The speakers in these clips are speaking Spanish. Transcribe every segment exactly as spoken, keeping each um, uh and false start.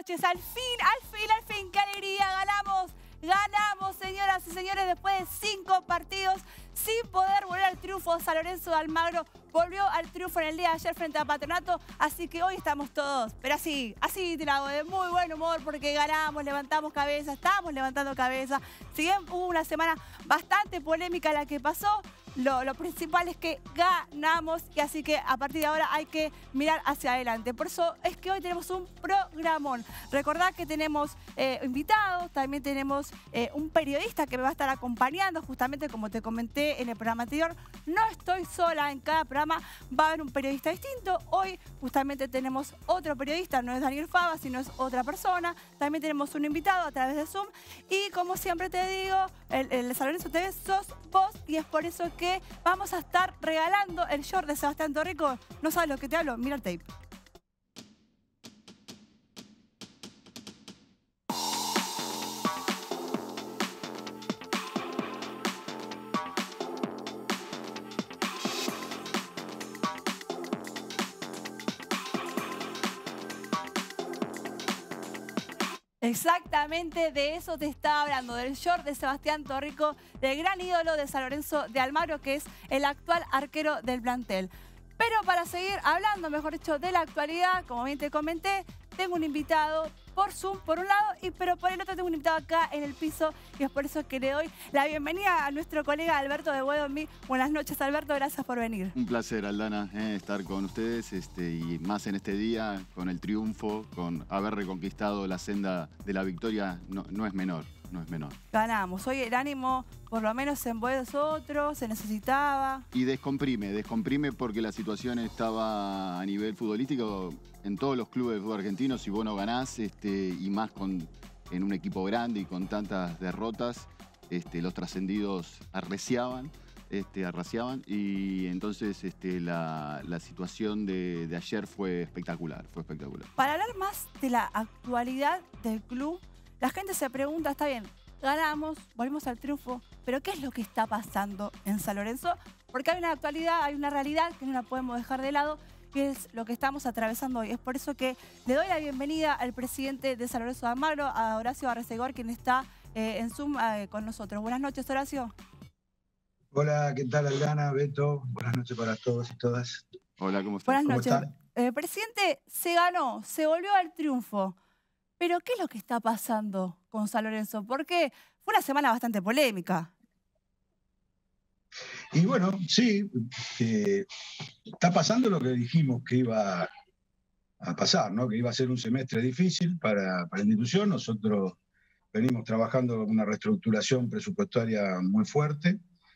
noches. Al fin, al fin, al fin, qué alegría. Ganamos, ganamos, señoras y señores, después de cinco partidos sin poder volver al triunfo. San Lorenzo de Almagro volvió al triunfo en el día de ayer frente a Patronato. Así que hoy estamos todos, pero así, así tirado, de muy buen humor porque ganamos, levantamos cabeza, estamos levantando cabeza. Si bien hubo una semana bastante polémica la que pasó, Lo, lo principal es que ganamos y así que a partir de ahora hay que mirar hacia adelante. Por eso es que hoy tenemos un programón. Recordad que tenemos eh, invitados, también tenemos eh, un periodista que me va a estar acompañando, justamente como te comenté en el programa anterior. No estoy sola, en cada programa va a haber un periodista distinto. Hoy justamente tenemos otro periodista, no es Daniel Fava, sino es otra persona. También tenemos un invitado a través de Zoom y como siempre te digo, el, el San Lorenzo T V sos vos y es por eso que que vamos a estar regalando el short de Sebastián Torrico. ¿No sabes lo que te hablo? Mira el tape. Exactamente de eso te estaba hablando, del short de Sebastián Torrico, del gran ídolo de San Lorenzo de Almagro, que es el actual arquero del plantel. Pero para seguir hablando, mejor dicho, de la actualidad, como bien te comenté, tengo un invitado por Zoom, por un lado, y pero por el otro tengo un invitado acá en el piso, y es por eso que le doy la bienvenida a nuestro colega Alberto de Guedomí. Buenas noches, Alberto, gracias por venir. Un placer, Aldana, eh, estar con ustedes este, y más en este día, con el triunfo, con haber reconquistado la senda de la victoria, no, no es menor, no es menor. Ganamos, hoy el ánimo, por lo menos en vosotros, se necesitaba. Y descomprime, descomprime porque la situación estaba a nivel futbolístico en todos los clubes de fútbol argentino. Si vos no ganás, este, y más con, en un equipo grande y con tantas derrotas, este, los trascendidos arreciaban, este, arraciaban y entonces este, la, la situación de, de ayer fue espectacular, fue espectacular. Para hablar más de la actualidad del club, la gente se pregunta, está bien, ganamos, volvimos al triunfo, pero ¿qué es lo que está pasando en San Lorenzo? Porque hay una actualidad, hay una realidad que no la podemos dejar de lado, que es lo que estamos atravesando hoy. Es por eso que le doy la bienvenida al presidente de San Lorenzo de Almagro, a Horacio Arrecegor, quien está eh, en Zoom eh, con nosotros. Buenas noches, Horacio. Hola, ¿qué tal, Aldana, Beto? Buenas noches para todos y todas. Hola, ¿cómo estás? Buenas ¿Cómo noches. están? Eh, presidente, se ganó, se volvió al triunfo. Pero ¿qué es lo que está pasando con San Lorenzo? Porque fue una semana bastante polémica. Y bueno, sí, eh, está pasando lo que dijimos que iba a pasar, ¿no? Que iba a ser un semestre difícil para, para la institución. Nosotros venimos trabajando en una reestructuración presupuestaria muy fuerte.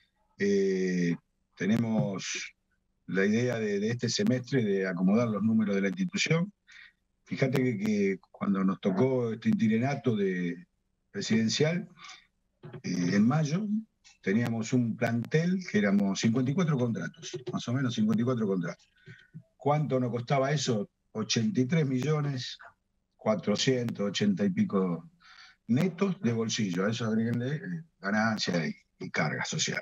Eh, tenemos la idea de, de este semestre de acomodar los números de la institución. Fíjate que, que cuando nos tocó este interinato de presidencial, eh, en mayo, teníamos un plantel que éramos cincuenta y cuatro contratos, más o menos cincuenta y cuatro contratos. ¿Cuánto nos costaba eso? ochenta y tres millones, cuatrocientos ochenta y pico netos de bolsillo. A eso agreguenle eh, ganancia y, y carga social.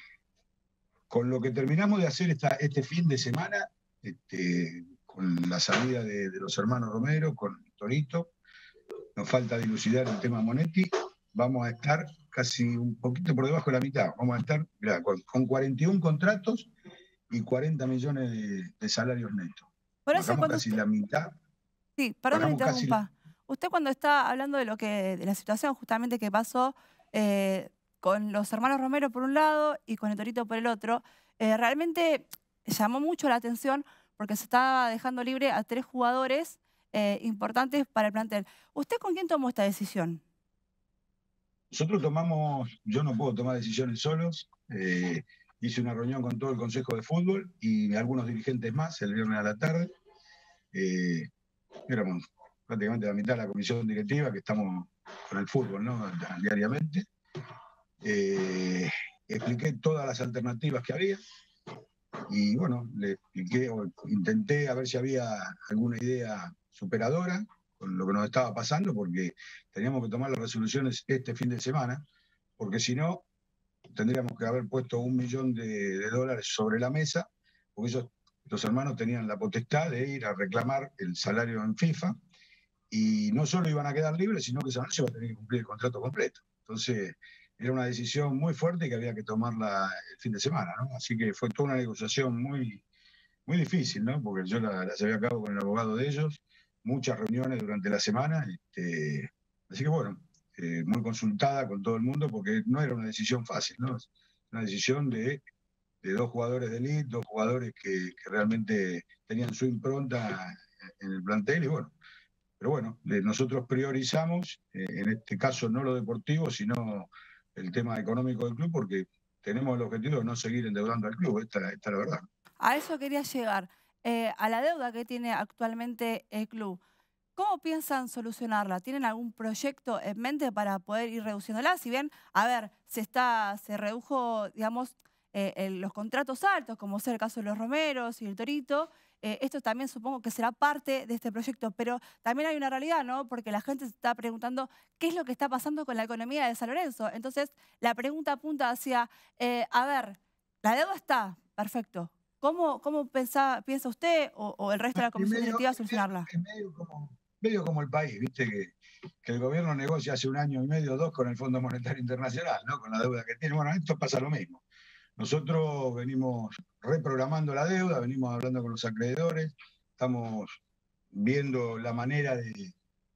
Con lo que terminamos de hacer esta, este fin de semana, este, con la salida de, de los hermanos Romero, con Torito, nos falta dilucidar el tema Monetti, vamos a estar casi un poquito por debajo de la mitad. Vamos a estar mirá, con, con cuarenta y uno contratos y cuarenta millones de, de salarios netos. Por eso Bajamos casi usted... la mitad. Sí, perdón que me interrumpa. Casi... Usted cuando está hablando de lo que de la situación justamente que pasó eh, con los hermanos Romero por un lado y con el Torito por el otro, eh, realmente llamó mucho la atención porque se estaba dejando libre a tres jugadores eh, importantes para el plantel. ¿Usted con quién tomó esta decisión? Nosotros tomamos, yo no puedo tomar decisiones solos, eh, hice una reunión con todo el Consejo de Fútbol y algunos dirigentes más el viernes a la tarde. Eh, éramos prácticamente la mitad de la comisión directiva que estamos con el fútbol, ¿no? Diariamente. Eh, expliqué todas las alternativas que había y bueno, le expliqué o intenté a ver si había alguna idea superadora con lo que nos estaba pasando, porque teníamos que tomar las resoluciones este fin de semana, porque si no, tendríamos que haber puesto un millón de, de dólares sobre la mesa, porque ellos, los hermanos tenían la potestad de ir a reclamar el salario en FIFA, y no solo iban a quedar libres, sino que San Lorenzo iba a tener que cumplir el contrato completo. Entonces, era una decisión muy fuerte que había que tomarla el fin de semana, ¿no? Así que fue toda una negociación muy, muy difícil, ¿no? Porque yo la, la llevé a cabo con el abogado de ellos, muchas reuniones durante la semana, este, así que bueno, eh, muy consultada con todo el mundo, porque no era una decisión fácil, ¿no? Es una decisión de, de dos jugadores de elite, dos jugadores que, que realmente tenían su impronta en el plantel, y bueno, pero bueno, eh, nosotros priorizamos, eh, en este caso no lo deportivo, sino el tema económico del club, porque tenemos el objetivo de no seguir endeudando al club, esta, esta es la verdad. A eso quería llegar, eh, a la deuda que tiene actualmente el club. ¿Cómo piensan solucionarla? ¿Tienen algún proyecto en mente para poder ir reduciéndola? Si bien, a ver, se, está, se redujo, digamos, eh, el- los contratos altos, como es el caso de los Romeros y el Torito, eh, esto también supongo que será parte de este proyecto, pero también hay una realidad, ¿no? Porque la gente se está preguntando qué es lo que está pasando con la economía de San Lorenzo. Entonces, la pregunta apunta hacia, eh, a ver, la deuda está, perfecto. ¿Cómo, cómo pensá- piensa usted o, o el resto de la En comisión medio, directiva en medio, solucionarla? en medio como, medio como el país, viste que, que el gobierno negocia hace un año y medio o dos con el Fondo Monetario Internacional, ¿no? Con la deuda que tiene. Bueno, esto pasa lo mismo. Nosotros venimos reprogramando la deuda, venimos hablando con los acreedores, estamos viendo la manera de,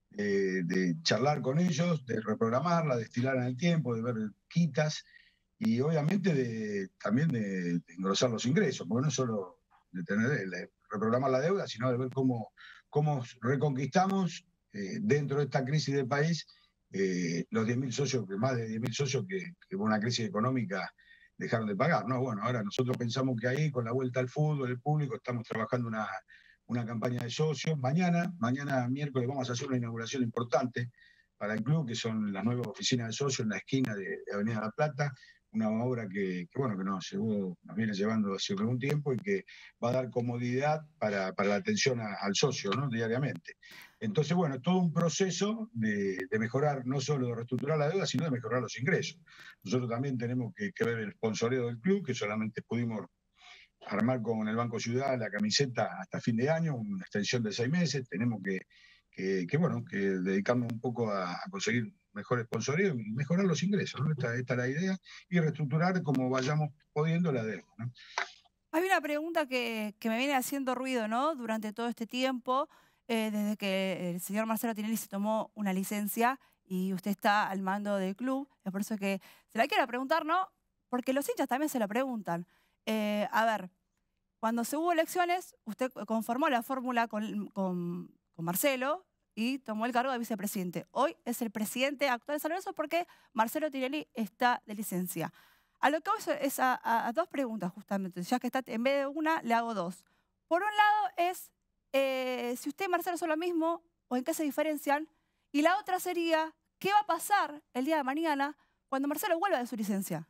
de, de charlar con ellos, de reprogramarla, de estirar en el tiempo, de ver quitas y obviamente de, también de, de engrosar los ingresos, porque no solo de tener de reprogramar la deuda, sino de ver cómo, cómo reconquistamos eh, dentro de esta crisis del país eh, los diez mil socios, que más de diez mil socios que, que hubo una crisis económica dejaron de pagar, ¿no? Bueno, ahora nosotros pensamos que ahí, con la vuelta al fútbol, el público, estamos trabajando una, una campaña de socios. Mañana, mañana miércoles, vamos a hacer una inauguración importante para el club, que son las nuevas oficinas de socios en la esquina de, de Avenida La Plata, una obra que, que, bueno, que nos, llevó, nos viene llevando hace algún tiempo y que va a dar comodidad para, para la atención a, al socio, ¿no? Diariamente. Entonces, bueno, es todo un proceso de, de mejorar, no solo de reestructurar la deuda, sino de mejorar los ingresos. Nosotros también tenemos que, que ver el sponsoreo del club, que solamente pudimos armar con el Banco Ciudad la camiseta hasta fin de año, una extensión de seis meses. Tenemos que, que, que bueno, que dedicarnos un poco a, a conseguir mejor sponsoreo y mejorar los ingresos, ¿no? Esta, esta es la idea, y reestructurar como vayamos pudiendo la deuda, ¿no? Hay una pregunta que, que me viene haciendo ruido, ¿no? Durante todo este tiempo, eh, desde que el señor Marcelo Tinelli se tomó una licencia y usted está al mando del club. Es por eso que se la quiero preguntar, ¿no? Porque los hinchas también se la preguntan. Eh, a ver, cuando se hubo elecciones, usted conformó la fórmula con, con- con Marcelo y tomó el cargo de vicepresidente. Hoy es el presidente actual de San Lorenzo porque Marcelo Tinelli está de licencia. A lo que voy es a, a- a dos preguntas, justamente. Ya que está, en vez de una, le hago dos. Por un lado es eh, si usted y Marcelo son lo mismo o en qué se diferencian. Y la otra sería, ¿qué va a pasar el día de mañana cuando Marcelo vuelva de su licencia?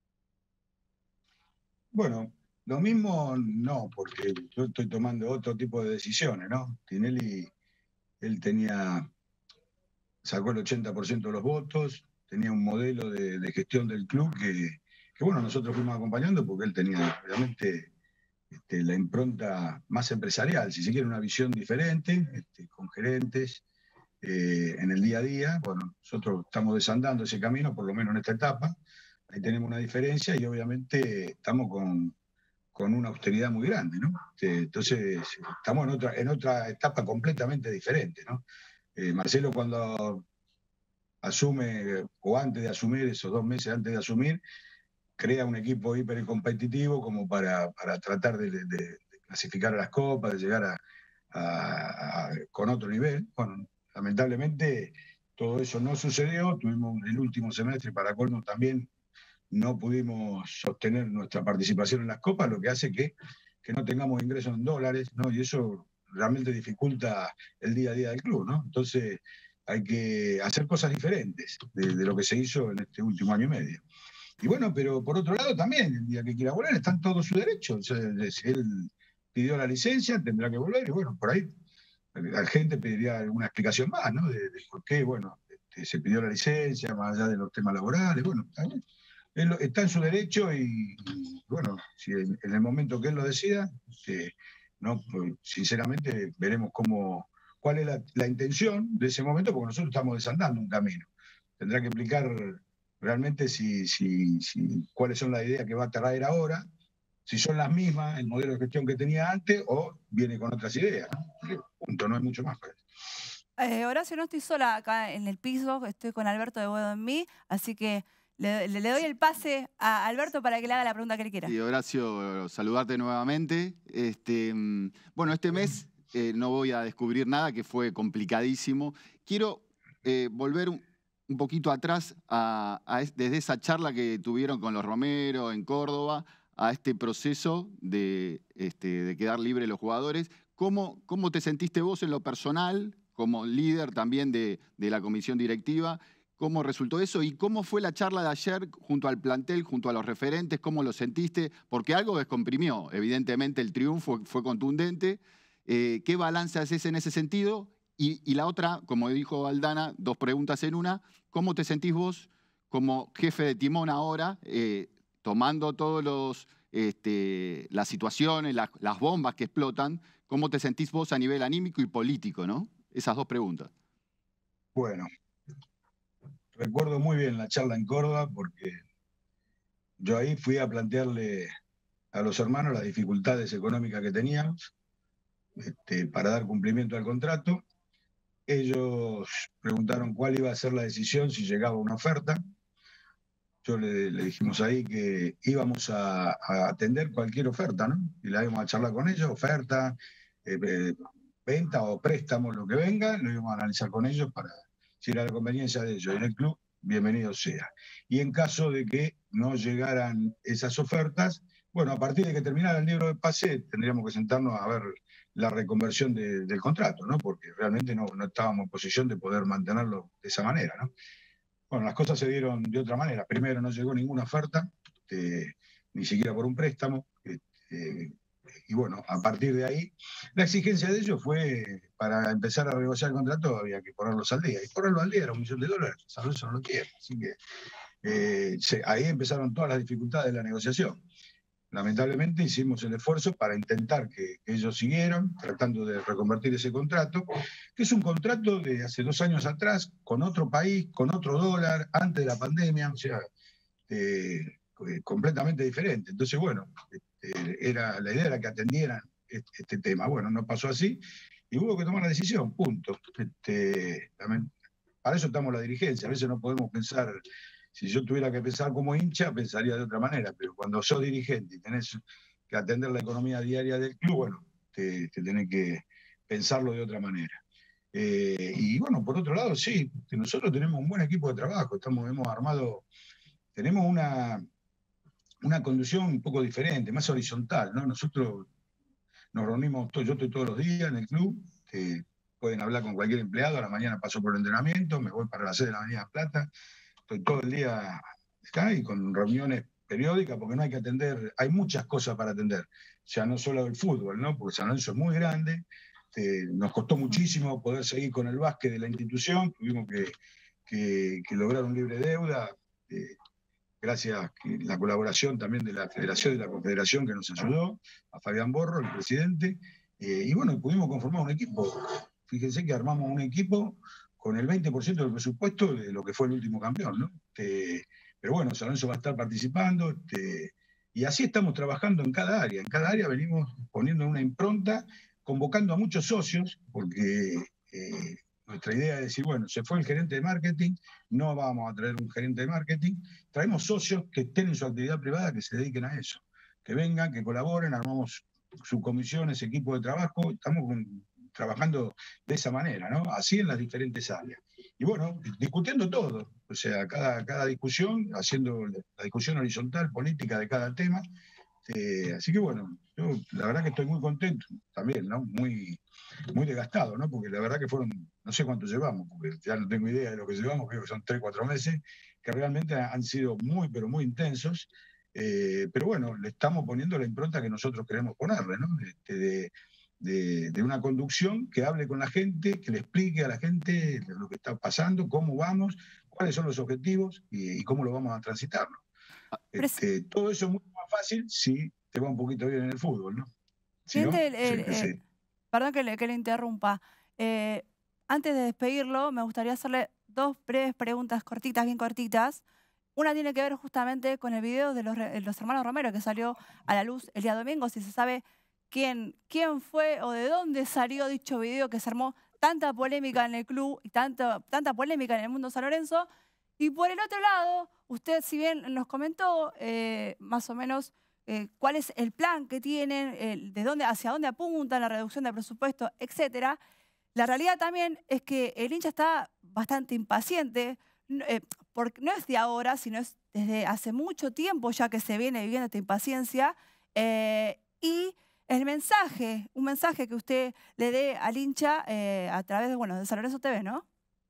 Bueno, lo mismo no, porque yo estoy tomando otro tipo de decisiones, ¿no? Tinelli, él tenía, sacó el ochenta por ciento de los votos, tenía un modelo de, de gestión del club que, que, bueno, nosotros fuimos acompañando porque él tenía realmente este, la impronta más empresarial, si se quiere, una visión diferente, este, con gerentes eh, en el día a día. Bueno, nosotros estamos desandando ese camino, por lo menos en esta etapa. Ahí tenemos una diferencia y obviamente estamos con, con una austeridad muy grande, ¿no? Este, entonces, estamos en otra, en otra etapa completamente diferente, ¿no? Eh, Marcelo, cuando asume, o antes de asumir, esos dos meses antes de asumir, crea un equipo hipercompetitivo como para, para tratar de, de, de, clasificar a las copas, de llegar a, a, a, con otro nivel. Bueno, lamentablemente todo eso no sucedió. Tuvimos el último semestre, para colmo también no pudimos sostener nuestra participación en las copas, lo que hace que, que no tengamos ingresos en dólares, ¿no? Y eso realmente dificulta el día a día del club, ¿no? Entonces hay que hacer cosas diferentes de, de lo que se hizo en este último año y medio. Y bueno, pero por otro lado también, el día que quiera volver, está en todo su derecho. O sea, si él pidió la licencia, tendrá que volver. Y bueno, por ahí la gente pediría alguna explicación más, ¿no? De, de por qué, bueno, este, se pidió la licencia, más allá de los temas laborales. Bueno, también, él está en su derecho y, y bueno, si en, en el momento que él lo decida, este, no, pues, sinceramente veremos cómo, cuál es la, la intención de ese momento, porque nosotros estamos desandando un camino. Tendrá que explicar realmente si, si, si, cuáles son las ideas que va a traer ahora, si son las mismas, el modelo de gestión que tenía antes, o viene con otras ideas, ¿no? Punto, no hay mucho más para eso. Eh, Horacio, no estoy sola acá en el piso, estoy con Alberto de Boedo en mí, así que le, le, le doy el pase a Alberto para que le haga la pregunta que le quiera. Sí, Horacio, saludarte nuevamente. Este, bueno, este mes eh, no voy a descubrir nada, que fue complicadísimo. Quiero eh, volver un, un poquito atrás a, a, desde esa charla que tuvieron con los Romero en Córdoba, a este proceso de, este, de quedar libres los jugadores. ¿Cómo, ¿Cómo te sentiste vos en lo personal, como líder también de, de la comisión directiva? ¿Cómo resultó eso? ¿Y cómo fue la charla de ayer junto al plantel, junto a los referentes? ¿Cómo lo sentiste? Porque algo descomprimió. Evidentemente el triunfo fue contundente. Eh, ¿Qué balance haces en ese sentido? Y, y la otra, como dijo Aldana, dos preguntas en una. ¿Cómo te sentís vos como jefe de timón ahora, eh, tomando todos los, este, las situaciones, las, las bombas que explotan? ¿Cómo te sentís vos a nivel anímico y político, ¿no? Esas dos preguntas. Bueno, recuerdo muy bien la charla en Córdoba porque yo ahí fui a plantearle a los hermanos las dificultades económicas que teníamos este, para dar cumplimiento al contrato. Ellos preguntaron cuál iba a ser la decisión si llegaba una oferta. Yo le, le dijimos ahí que íbamos a, a atender cualquier oferta, ¿no? Y la íbamos a charlar con ellos, oferta, eh, eh, venta o préstamo, lo que venga, lo íbamos a analizar con ellos para si era la conveniencia de ellos en el club, bienvenido sea. Y en caso de que no llegaran esas ofertas, bueno, a partir de que terminara el libro de pase, tendríamos que sentarnos a ver la reconversión de, del contrato, ¿no? Porque realmente no, no estábamos en posición de poder mantenerlo de esa manera, ¿no? Bueno, las cosas se dieron de otra manera. Primero, no llegó ninguna oferta, eh, ni siquiera por un préstamo. Eh, y bueno, a partir de ahí, la exigencia de ellos fue, para empezar a negociar el contrato, había que ponerlos al día. Y ponerlos al día era un millón de dólares. San Lorenzo no lo tiene. Así que eh, se, ahí empezaron todas las dificultades de la negociación. Lamentablemente hicimos el esfuerzo para intentar que, que ellos siguieran tratando de reconvertir ese contrato, que es un contrato de hace dos años atrás, con otro país, con otro dólar, antes de la pandemia, o sea, eh, completamente diferente. Entonces, bueno, eh, era, la idea era que atendieran este, este tema. Bueno, no pasó así y hubo que tomar la decisión, punto. Este, para eso estamos la dirigencia, a veces no podemos pensar. Si yo tuviera que pensar como hincha, pensaría de otra manera, pero cuando sos dirigente y tenés que atender la economía diaria del club, bueno, te, te tenés que pensarlo de otra manera. Eh, y bueno, por otro lado, sí, que nosotros tenemos un buen equipo de trabajo, estamos, hemos armado, tenemos una, una conducción un poco diferente, más horizontal, ¿no? Nosotros nos reunimos, yo estoy todos los días en el club, que pueden hablar con cualquier empleado, a la mañana paso por el entrenamiento, me voy para la sede de la Avenida Plata, estoy todo el día acá y con reuniones periódicas porque no hay que atender, hay muchas cosas para atender, o sea, no solo el fútbol, ¿no? Porque San Lorenzo es muy grande, eh, nos costó muchísimo poder seguir con el básquet de la institución, tuvimos que, que, que lograr un libre deuda, eh, gracias a la colaboración también de la Federación y de la Confederación que nos ayudó, a Fabián Borro, el presidente, eh, y bueno, pudimos conformar un equipo. Fíjense que armamos un equipo con el veinte por ciento del presupuesto de lo que fue el último campeón, ¿no? Este, pero bueno, San Lorenzo va a estar participando, este, y así estamos trabajando en cada área. En cada área venimos poniendo una impronta, convocando a muchos socios, porque eh, nuestra idea es decir, bueno, se fue el gerente de marketing, no vamos a traer un gerente de marketing, traemos socios que estén en su actividad privada, que se dediquen a eso, que vengan, que colaboren, armamos subcomisiones, equipos de trabajo, estamos con, trabajando de esa manera, ¿no? Así en las diferentes áreas. Y bueno, discutiendo todo, o sea, cada, cada discusión, haciendo la discusión horizontal, política de cada tema. Eh, así que bueno, yo la verdad que estoy muy contento también, ¿no? Muy, muy desgastado, ¿no? Porque la verdad que fueron, no sé cuánto llevamos, porque ya no tengo idea de lo que llevamos, creo que son tres, cuatro meses, que realmente han sido muy, pero muy intensos. Eh, pero bueno, le estamos poniendo la impronta que nosotros queremos ponerle, ¿no? Este, de, De, de una conducción que hable con la gente, que le explique a la gente lo que está pasando, cómo vamos, cuáles son los objetivos y, y cómo lo vamos a transitar, ¿no? Este, todo eso es mucho más fácil si te va un poquito bien en el fútbol, ¿no? Si no, el, el, sí, eh, perdón que le, que le interrumpa. Eh, antes de despedirlo, me gustaría hacerle dos breves preguntas cortitas, bien cortitas. Una tiene que ver justamente con el video de los, los hermanos Romero que salió a la luz el día domingo. Si se sabe quién, quién fue o de dónde salió dicho video que se armó tanta polémica en el club y tanto, tanta polémica en el mundo San Lorenzo. Y por el otro lado, usted si bien nos comentó eh, más o menos eh, cuál es el plan que tienen, eh, de dónde, hacia dónde apuntan, la reducción de presupuesto, etcétera. La realidad también es que el hincha está bastante impaciente, eh, porque no es de ahora, sino es desde hace mucho tiempo ya que se viene viviendo esta impaciencia. Eh, y el mensaje, un mensaje que usted le dé al hincha eh, a través de, bueno, de San Lorenzo T V, ¿no?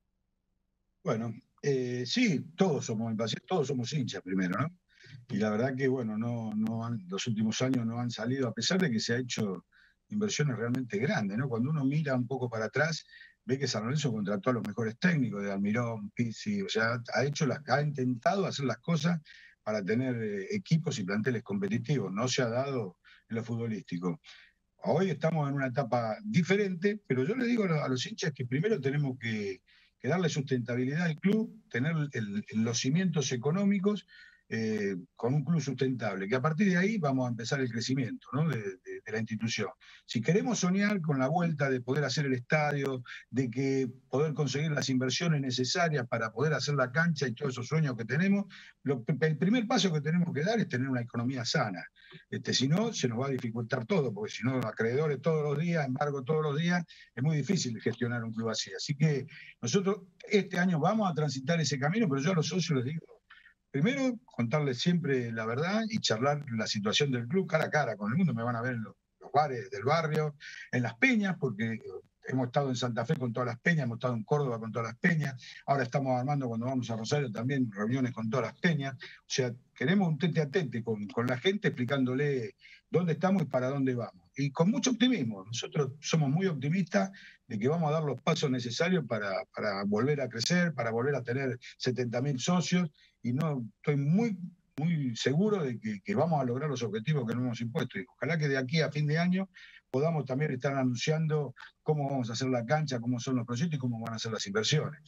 Bueno, eh, sí, todos somos impacientes, todos somos hinchas primero, ¿no? Y la verdad que, bueno, no, no han, los últimos años no han salido, a pesar de que se ha hecho inversiones realmente grandes, ¿no? Cuando uno mira un poco para atrás, ve que San Lorenzo contrató a los mejores técnicos, de Almirón, Pizzi, o sea, ha hecho las, ha intentado hacer las cosas para tener eh, equipos y planteles competitivos. No se ha dado en lo futbolístico. Hoy estamos en una etapa diferente, pero yo le digo a los, a los hinchas que primero tenemos que, que darle sustentabilidad al club, tener el, los cimientos económicos eh, con un club sustentable, que a partir de ahí vamos a empezar el crecimiento, ¿no? de, de, de la institución. Si queremos soñar con la vuelta de poder hacer el estadio, de que poder conseguir las inversiones necesarias para poder hacer la cancha y todos esos sueños que tenemos, lo, el primer paso que tenemos que dar es tener una economía sana. Este, si no, se nos va a dificultar todo, porque si no, acreedores todos los días, embargo todos los días, es muy difícil gestionar un club así. Así que nosotros este año vamos a transitar ese camino, pero yo a los socios les digo, primero, contarles siempre la verdad y charlar la situación del club cara a cara con el mundo. Me van a ver en los, los bares del barrio, en las peñas, porque hemos estado en Santa Fe con todas las peñas, hemos estado en Córdoba con todas las peñas, ahora estamos armando cuando vamos a Rosario también reuniones con todas las peñas. O sea, queremos un tete a tete con, con la gente explicándole dónde estamos y para dónde vamos. Y con mucho optimismo. Nosotros somos muy optimistas de que vamos a dar los pasos necesarios para, para volver a crecer, para volver a tener setenta mil socios. Y no estoy muy, muy seguro de que, que vamos a lograr los objetivos que nos hemos impuesto. Y ojalá que de aquí a fin de año podamos también estar anunciando cómo vamos a hacer la cancha, cómo son los proyectos y cómo van a ser las inversiones.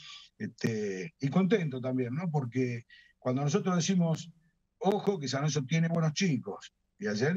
Este, y contento también, ¿no? Porque cuando nosotros decimos, ojo, que San Lorenzo tiene buenos chicos, y ayer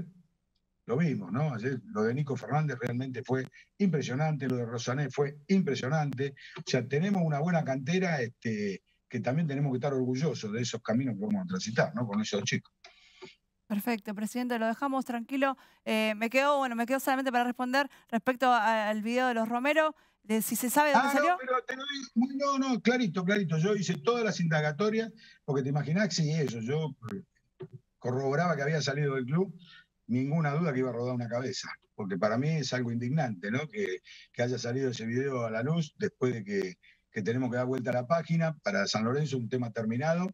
lo vimos, ¿no? Ayer lo de Nico Fernández realmente fue impresionante, lo de Rosané fue impresionante. O sea, tenemos una buena cantera este, que también tenemos que estar orgullosos de esos caminos que vamos a transitar, ¿no? Con esos chicos. Perfecto, presidente, lo dejamos tranquilo. Eh, me quedo, bueno, me quedo solamente para responder respecto a, al video de los Romero, de si se sabe dónde ah, salió. No, pero te lo digo, no, no, clarito, clarito. Yo hice todas las indagatorias, porque te imaginás que sí, eso, yo corroboraba que había salido del club, ninguna duda que iba a rodar una cabeza, porque para mí es algo indignante, ¿no? Que, que haya salido ese video a la luz después de que, que tenemos que dar vuelta a la página. Para San Lorenzo un tema terminado,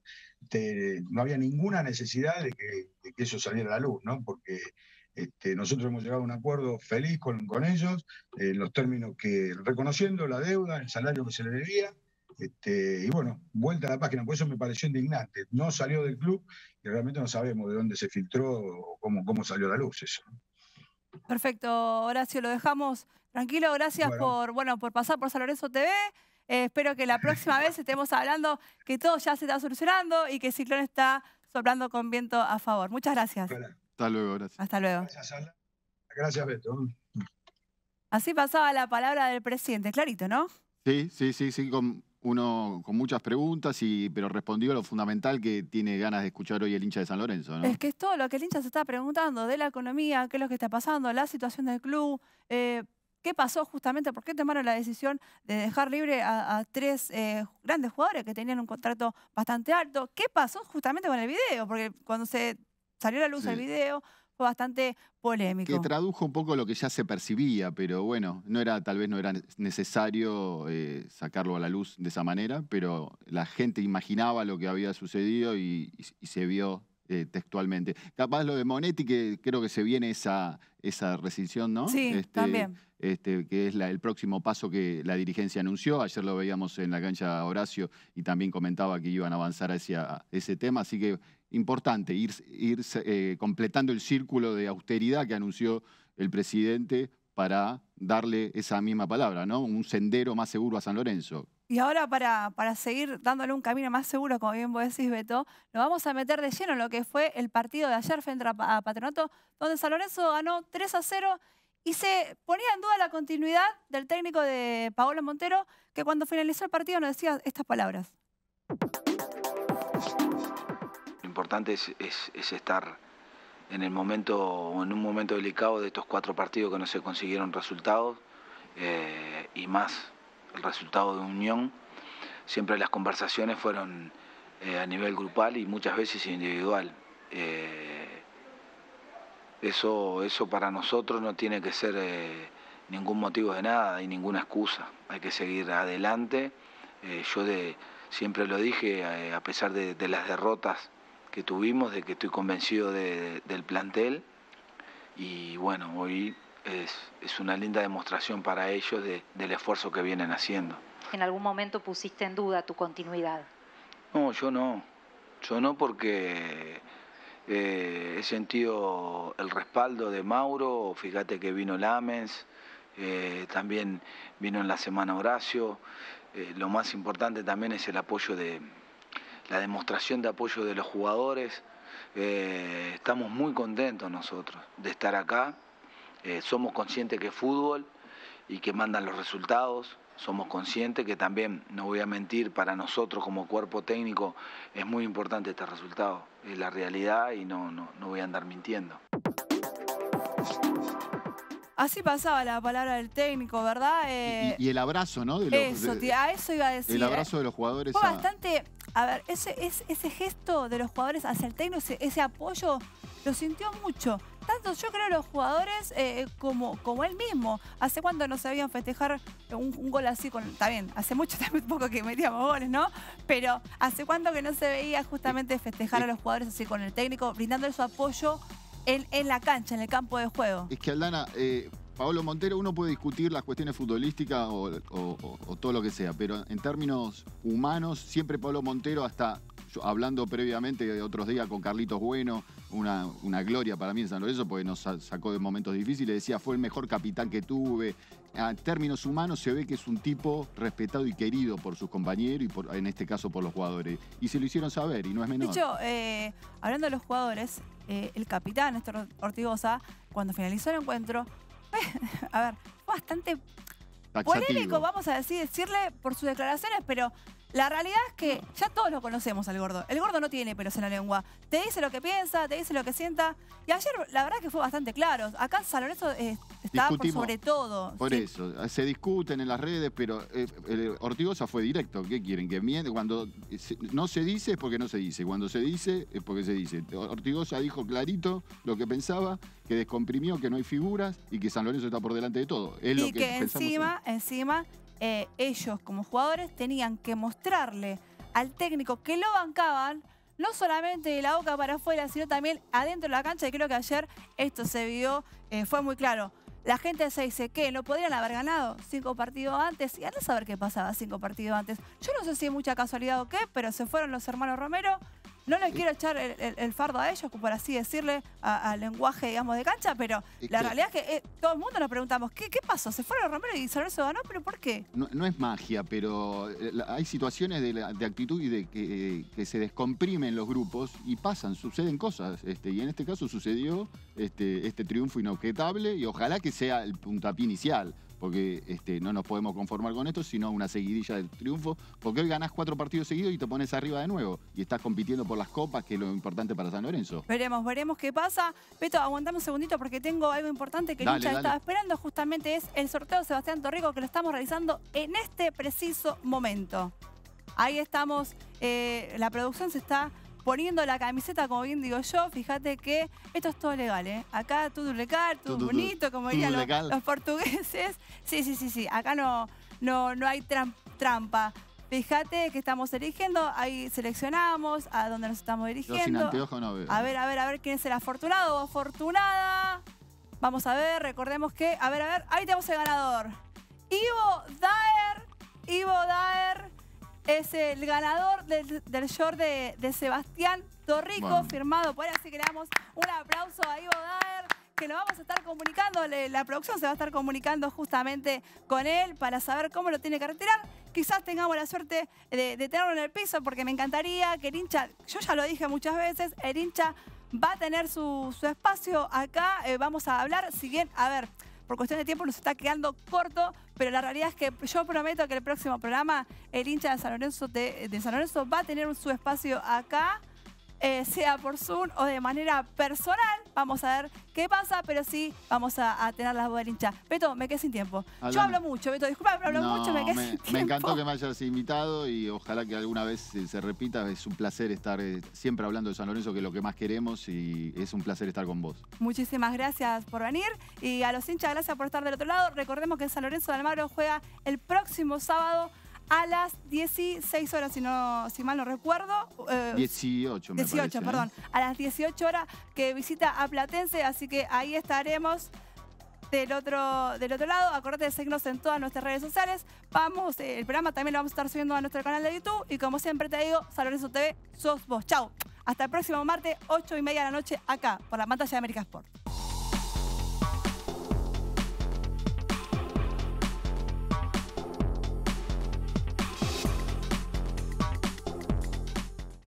te, no había ninguna necesidad de que, de que eso saliera a la luz, ¿no? Porque este, nosotros hemos llegado a un acuerdo feliz con, con ellos, en eh, los términos que, reconociendo la deuda, el salario que se le debía. Este, y bueno, vuelta a la página, por eso me pareció indignante. No salió del club y realmente no sabemos de dónde se filtró o cómo, cómo salió a la luz eso. Perfecto, Horacio, lo dejamos tranquilo. Gracias bueno. por bueno por pasar por San Lorenzo T V. Eh, espero que la próxima vez estemos hablando que todo ya se está solucionando y que el ciclón está soplando con viento a favor. Muchas gracias. Bueno, hasta luego, gracias. Hasta luego. Gracias, Ala. Gracias, Beto. Así pasaba la palabra del presidente, clarito, ¿no? Sí, sí, sí, sí, con uno con muchas preguntas, y, pero respondió lo fundamental que tiene ganas de escuchar hoy el hincha de San Lorenzo, ¿no? Es que es todo lo que el hincha se está preguntando, de la economía, qué es lo que está pasando, la situación del club, eh, qué pasó justamente, por qué tomaron la decisión de dejar libre a, a tres eh, grandes jugadores que tenían un contrato bastante alto. ¿Qué pasó justamente con el video? Porque cuando se salió a la luz sí. el video fue bastante polémico. Que tradujo un poco lo que ya se percibía, pero bueno, no era, tal vez no era necesario eh, sacarlo a la luz de esa manera, pero la gente imaginaba lo que había sucedido y, y, y se vio eh, textualmente. Capaz lo de Monetti, que creo que se viene esa, esa rescisión, ¿no? Sí, este, también. Este, que es la, el próximo paso que la dirigencia anunció. Ayer lo veíamos en la cancha Horacio y también comentaba que iban a avanzar hacia ese tema, así que importante ir, ir eh, completando el círculo de austeridad que anunció el presidente para darle esa misma palabra, ¿no? Un sendero más seguro a San Lorenzo. Y ahora para, para seguir dándole un camino más seguro, como bien vos decís, Beto, nos vamos a meter de lleno en lo que fue el partido de ayer frente a Patronato, donde San Lorenzo ganó tres a cero y se ponía en duda la continuidad del técnico de Paolo Montero, que cuando finalizó el partido nos decía estas palabras. Lo importante es, es, es estar en el momento, en un momento delicado de estos cuatro partidos que no se consiguieron resultados, eh, y más el resultado de Unión. Siempre las conversaciones fueron eh, a nivel grupal y muchas veces individual. Eh, eso, eso para nosotros no tiene que ser eh, ningún motivo de nada y ninguna excusa. Hay que seguir adelante. Eh, yo de, siempre lo dije, eh, a pesar de, de las derrotas que tuvimos, de que estoy convencido de, de, del plantel. Y bueno, hoy es, es una linda demostración para ellos de, del esfuerzo que vienen haciendo. ¿En algún momento pusiste en duda tu continuidad? No, yo no. Yo no, porque eh, he sentido el respaldo de Mauro. Fíjate que vino Lamens, eh, también vino en la semana Horacio. Eh, lo más importante también es el apoyo de, la demostración de apoyo de los jugadores. Eh, estamos muy contentos nosotros de estar acá. Eh, somos conscientes que es fútbol y que mandan los resultados. Somos conscientes que también, no voy a mentir, para nosotros como cuerpo técnico es muy importante este resultado. Es la realidad y no, no, no voy a andar mintiendo. Así pasaba la palabra del técnico, ¿verdad? Eh, y, y el abrazo, ¿no? De los, eso, de, a eso iba a decir. El abrazo de los jugadores. Fue a... bastante... A ver, ese, ese, ese gesto de los jugadores hacia el técnico, ese, ese apoyo, lo sintió mucho. Tanto yo creo los jugadores eh, como, como él mismo. ¿Hace cuánto no sabían festejar un, un gol así? Con, está bien, hace mucho también poco que metíamos goles, ¿no? Pero ¿hace cuánto que no se veía justamente festejar a los jugadores así con el técnico, brindándole su apoyo en, en la cancha, en el campo de juego? Es que, Aldana, eh, Paolo Montero, uno puede discutir las cuestiones futbolísticas o, o, o, o todo lo que sea, pero en términos humanos, siempre Paolo Montero, hasta yo, hablando previamente de otros días con Carlitos Bueno, una, una gloria para mí en San Lorenzo, porque nos sacó de momentos difíciles, decía, fue el mejor capitán que tuve. En términos humanos se ve que es un tipo respetado y querido por sus compañeros y por, en este caso por los jugadores. Y se lo hicieron saber y no es menor. De hecho, eh, hablando de los jugadores, eh, el capitán Néstor Ortigosa, cuando finalizó el encuentro, a ver, fue bastante Taxativo. Polémico, vamos a decir, decirle por sus declaraciones, pero la realidad es que ya todos lo conocemos al gordo. El gordo no tiene pelos en la lengua. Te dice lo que piensa, te dice lo que sienta. Y ayer la verdad que fue bastante claro. Acá en San Lorenzo eh, estaba por sobre todo. Por ¿sí? eso, se discuten en las redes, pero eh, el Ortigosa fue directo. ¿Qué quieren? Que miente. Cuando se, no se dice es porque no se dice. Cuando se dice es porque se dice. Ortigosa dijo clarito lo que pensaba, que descomprimió, que no hay figuras y que San Lorenzo está por delante de todo. Es y lo que, que encima, hoy. encima eh, ellos como jugadores tenían que mostrarle al técnico que lo bancaban, no solamente de la boca para afuera, sino también adentro de la cancha. Y creo que ayer esto se vio, eh, fue muy claro. La gente se dice que no podrían haber ganado cinco partidos antes. Y anda a saber qué pasaba cinco partidos antes. Yo no sé si es mucha casualidad o qué, pero se fueron los hermanos Romero. No les quiero echar el, el, el fardo a ellos, por así decirle, al lenguaje, digamos, de cancha, pero es la que, realidad es que eh, todo el mundo nos preguntamos, ¿qué, qué pasó? ¿Se fueron Romero y San Lorenzo ganó? ¿Pero por qué? No, no es magia, pero hay situaciones de, la, de actitud y de que, que se descomprimen los grupos y pasan, suceden cosas. Este, y en este caso sucedió este, este triunfo inobjetable y ojalá que sea el puntapié inicial, porque este, no nos podemos conformar con esto, sino una seguidilla del triunfo, porque hoy ganás cuatro partidos seguidos y te pones arriba de nuevo y estás compitiendo por las copas, que es lo importante para San Lorenzo. Veremos, veremos qué pasa. Beto, aguantame un segundito porque tengo algo importante que Lucha estaba esperando, justamente es el sorteo de Sebastián Torrico, que lo estamos realizando en este preciso momento. Ahí estamos, eh, la producción se está poniendo la camiseta, como bien digo yo. Fíjate que esto es todo legal, ¿eh? Acá todo legal, todo tu, bonito, como dirían los, los portugueses. Sí, sí, sí, sí. Acá no, no, no hay tram, trampa. Fíjate que estamos eligiendo, ahí seleccionamos a dónde nos estamos dirigiendo. Yo sin anteojo no veo. A ver, a ver, a ver quién es el afortunado o afortunada. Vamos a ver, recordemos que... A ver, a ver, ahí tenemos el ganador. Ivo Daer, Ivo Daer es el ganador del, del short de, de Sebastián Torrico, bueno, firmado por él. Así que le damos un aplauso a Ivo Daer, que nos vamos a estar comunicando, la producción se va a estar comunicando justamente con él para saber cómo lo tiene que retirar. Quizás tengamos la suerte de, de tenerlo en el piso, porque me encantaría que el hincha, yo ya lo dije muchas veces, el hincha va a tener su, su espacio acá, eh, vamos a hablar, si bien, a ver, por cuestión de tiempo nos está quedando corto, pero la realidad es que yo prometo que el próximo programa el hincha de San Lorenzo, de, de San Lorenzo va a tener su espacio acá, eh, sea por Zoom o de manera personal. Vamos a ver qué pasa, pero sí vamos a, a tener la voz del hincha. Beto, me quedé sin tiempo. Hablando. Yo hablo mucho, Beto, disculpa, pero hablo No, mucho, me quedé me, sin tiempo. Me encantó que me hayas invitado y ojalá que alguna vez se, se repita. Es un placer estar eh, siempre hablando de San Lorenzo, que es lo que más queremos, y es un placer estar con vos. Muchísimas gracias por venir, y a los hinchas, gracias por estar del otro lado. Recordemos que San Lorenzo de Almagro juega el próximo sábado a las dieciséis horas, si, no, si mal no recuerdo. Eh, dieciocho, me dieciocho, parece, perdón. ¿eh? A las dieciocho horas, que visita a Platense, así que ahí estaremos del otro, del otro lado. Acordate de seguirnos en todas nuestras redes sociales. Vamos, eh, el programa también lo vamos a estar subiendo a nuestro canal de YouTube. Y como siempre te digo, San Lorenzo T V, sos vos. Chau. Hasta el próximo martes, ocho y media de la noche, acá, por la pantalla de América Sport.